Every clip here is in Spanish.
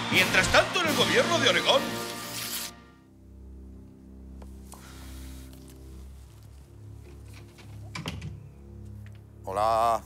Mientras tanto, en el gobierno de Oregón... Hola.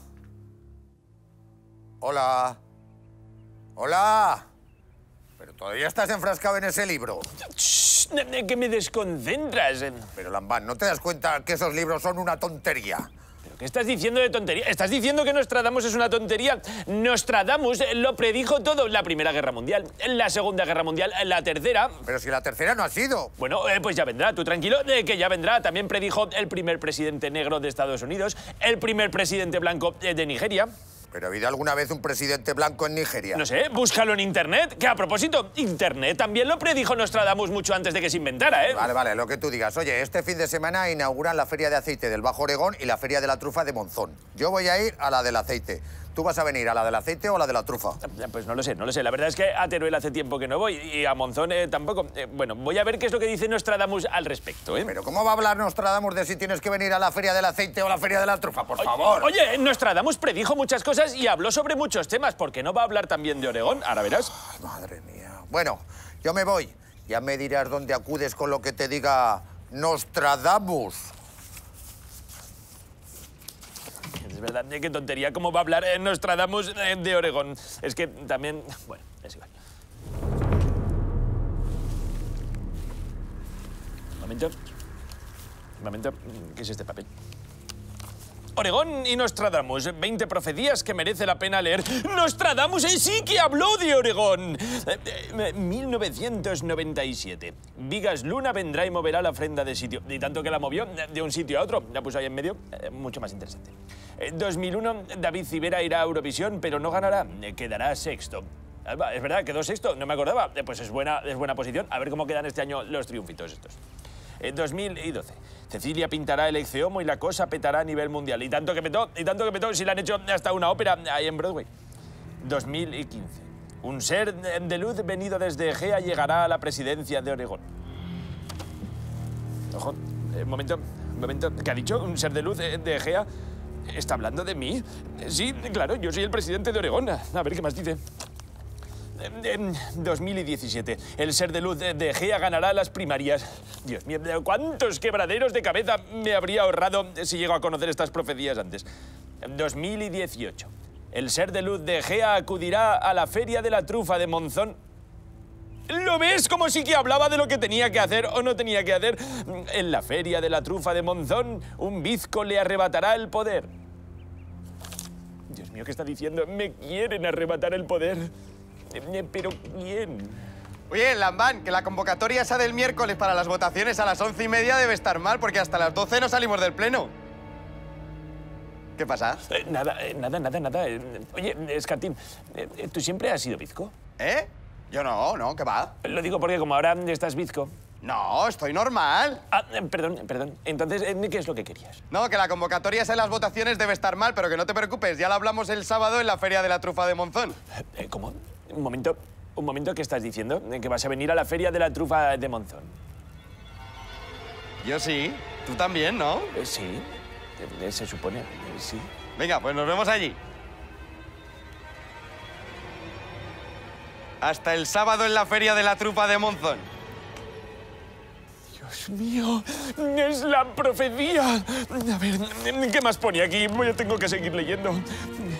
Hola. Hola. Pero todavía estás enfrascado en ese libro. Shh, que me desconcentras. Pero, Lambán, ¿no te das cuenta que esos libros son una tontería? ¿Pero qué estás diciendo de tontería? ¿Estás diciendo que Nostradamus es una tontería? Nostradamus lo predijo todo. La Primera Guerra Mundial, la Segunda Guerra Mundial, la Tercera... Pero si la tercera no ha sido. Bueno, pues ya vendrá, tú tranquilo, que ya vendrá. También predijo el primer presidente negro de Estados Unidos, el primer presidente blanco de Nigeria. ¿Pero ha habido alguna vez un presidente blanco en Nigeria? No sé, búscalo en Internet. Que a propósito, Internet también lo predijo Nostradamus mucho antes de que se inventara, ¿eh? Vale, lo que tú digas. Oye, este fin de semana inauguran la Feria de Aceite del Bajo Oregón y la Feria de la Trufa de Monzón. Yo voy a ir a la del aceite. ¿Tú vas a venir a la del aceite o a la de la trufa? Pues no lo sé. La verdad es que a Teruel hace tiempo que no voy y a Monzón tampoco. Bueno, voy a ver qué es lo que dice Nostradamus al respecto, ¿eh? ¿Pero cómo va a hablar Nostradamus de si tienes que venir a la Feria del Aceite o a la Feria de la Trufa? Por favor. Oye, Nostradamus predijo muchas cosas y habló sobre muchos temas. ¿Por qué no va a hablar también de Oregón? Ahora verás. Ay, madre mía. Bueno, yo me voy. Ya me dirás dónde acudes con lo que te diga Nostradamus. Es verdad, qué tontería. ¿Cómo va a hablar Nostradamus de Oregón? Es que también... Bueno, es igual. Un momento. ¿Qué es este papel? Oregón y Nostradamus, 20 profecías que merece la pena leer. ¡Nostradamus sí que habló de Oregón! 1997. Vigas Luna vendrá y moverá la ofrenda de sitio. Y tanto que la movió de un sitio a otro. La puso ahí en medio. Mucho más interesante. 2001. David Civera irá a Eurovisión, pero no ganará. Quedará sexto. Es verdad, quedó sexto. No me acordaba. Pues es buena posición. A ver cómo quedan este año los triunfitos estos. 2012. Cecilia pintará el Ecce-Homo y la cosa petará a nivel mundial. Y tanto que petó, si le han hecho hasta una ópera ahí en Broadway. 2015. Un ser de luz venido desde Egea llegará a la presidencia de Oregón. Ojo, un momento. ¿Qué ha dicho? ¿Un ser de luz de Egea? ¿Está hablando de mí? Sí, claro, yo soy el presidente de Oregón. A ver qué más dice. 2017. El ser de luz de Egea ganará las primarias. Dios mío, ¿cuántos quebraderos de cabeza me habría ahorrado si llego a conocer estas profecías antes? 2018. El ser de luz de Egea acudirá a la Feria de la Trufa de Monzón. ¿Lo ves? Como sí que hablaba de lo que tenía que hacer o no tenía que hacer. En la Feria de la Trufa de Monzón, un bizco le arrebatará el poder. Dios mío, ¿qué está diciendo? Me quieren arrebatar el poder. ¿Pero quién? Oye, Lambán, que la convocatoria esa del miércoles para las votaciones a las 11:30 debe estar mal, porque hasta las 12 no salimos del pleno. ¿Qué pasa? Nada. Oye, Escartín, ¿tú siempre has sido bizco? ¿Eh? Yo no, ¿qué va? Lo digo porque como ahora estás bizco. No, estoy normal. Perdón. Entonces, ¿qué es lo que querías? No, que la convocatoria esa en las votaciones debe estar mal, pero que no te preocupes, ya lo hablamos el sábado en la Feria de la Trufa de Monzón. ¿Cómo? Un momento, ¿qué estás diciendo? ¿Que vas a venir a la Feria de la Trufa de Monzón? Yo sí. Tú también, ¿no? Sí. Se supone, sí. Venga, pues nos vemos allí. Hasta el sábado en la Feria de la Trufa de Monzón. Dios mío, es la profecía. A ver, ¿qué más pone aquí? Tengo que seguir leyendo.